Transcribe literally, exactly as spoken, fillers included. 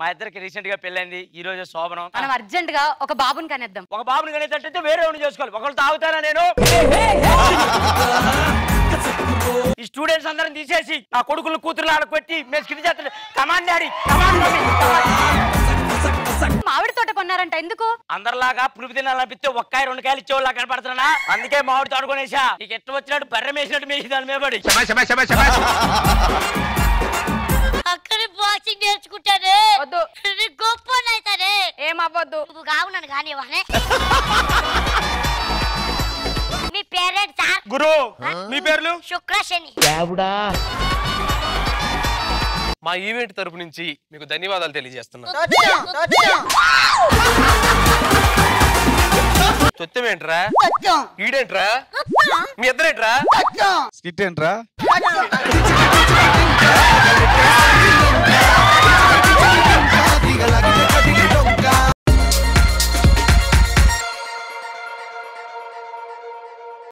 ఇద్దరికి రీసెంట్ గా పెళ్ళైంది ఈ రోజు శోభనం మనం అర్జెంట్ గా ఒక బాబుని కనేద్దాం ఒక బాబుని కనేటట్టు వేరే వాడిని చేసుకోవాలి ఒకళ్ళు తాగుతానా నేను ఈ స్టూడెంట్స్ అందరం తీసేసి నా కొడుకులు కూతురు ఆడ కొట్టి మేము స్కిట్ చేస్తాడు కమాండ్ డాడీ కమాండ్ మామిడి తోట కొన్నారంట ఎందుకు అందరిలాగా పులుపు తినాలనిపిస్తే ఒక్కాయ రెండు కాయలు ఇచ్చేవాళ్ళ కనపడుతున్నా అందుకే మామిడి తోట కొనేసా నీకు ఎట్లా వచ్చినట్టు బర్రె మేసినట్టు మేసి దాని మీద పడి అక్కడ బాక్సింగ్ నేర్చుకుంటానే వద్దు గొప్ప అవుతానే ఏం అవ్వద్దు నువ్వు కావున్నాను కానీ మీ పేరెంట్స్ సార్ గురు మీ పేర్లు శుక్ర శని మా ఈవెంట్ తరపు నుంచి మీకు ధన్యవాదాలు తెలియజేస్తున్నాను తొత్తమేంట్రా ఈడేంట్రా మీ ఇద్దరేంట్రా స్కిట్ ఏంట్రా